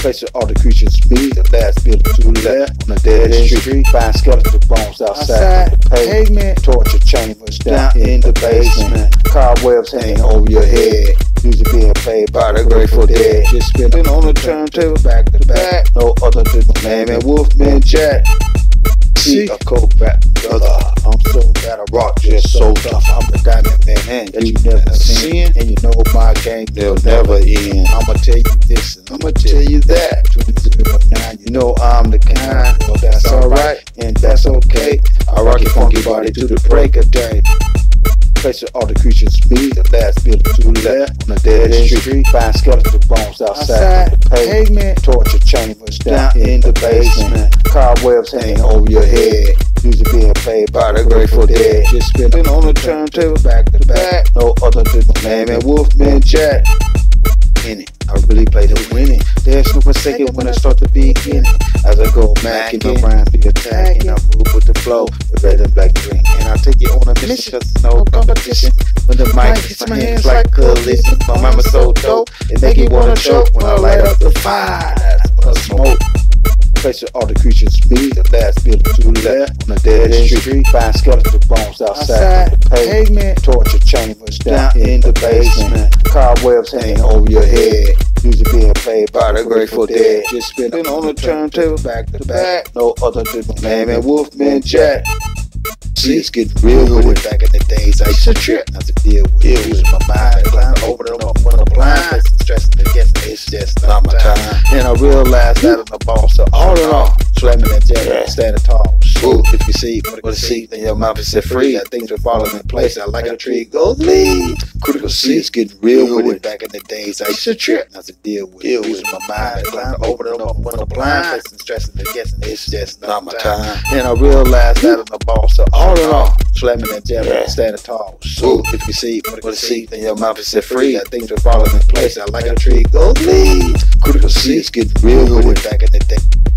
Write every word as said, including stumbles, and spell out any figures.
Place of all the creatures be the last building to the left on the dead end street. Find skeletal bones outside, outside pavement, torture chambers down, down in the basement. Cobwebs hanging over your head. Music being played by the Grateful Dead. Just spinning on the turntable back to back. No other than my man and Wolfman Jack. See a cold rap brother. I'm so bad I rock just so tough. I'm the diamond man that you never seen, and you know my game they'll never end. I'ma tell you this and I'ma tell you that. Between zero and nine, you know I'm the kind. Well, that's alright and that's okay. I rock your funky body to the break of day. Place of all the creatures be the last building to the left on the dead end street. Find skeletal bones outside, outside pavement, torture chambers down, down in the basement. Cobwebs hanging over your head. Music being played by the Grateful Dead. Just spinning on the turntable back to back. No other than my man and Wolfman Jack. In it, I really play to win it. There's no mistaking when I start to begin. As I go macking, my rhymes be attacking. I move with the flow, the red and black green. And I take it on a mission, cause there's no competition. When the mic hits my hands like collision. My mama's so dope, it make you wanna choke. When I light up the fire, that's when I smoke. Place of all the creatures be the last building to the left on the dead end street. Find skeletal bones outside, outside pavement, torture chambers down, down in the basement. Cobwebs hanging over your head. Music being played by the Grateful Dead. Just spinning on the turntable back to back. No other than my man and Wolfman Jack. See, it's getting real with it. Back in the days, I used to trip. Not to deal with it. Using my mind, climb over them up when I'm blind. Stressing and guessing, it's just not my time. And I realized that I'm the boss. So all in all, slamming that jam, yeah. Standing tall. Ooh, if you see what you see, then your mouth is set free. That things are falling in place. I like a tree goes leaves. Critical C, it's getting real with it. Back in the days, I used to trip. Not to deal with it. Using my mind, climb over them up when I'm blind. Stressing and guessing, it's just not my time. And I realized that I'm the boss. So all in all, slamming that jam, yeah. Standing tall. So if you see what you see, then your mouth is set free. That things are falling in place. I like a tree goes leaves. Critical C, it's getting real with it. Back in the day.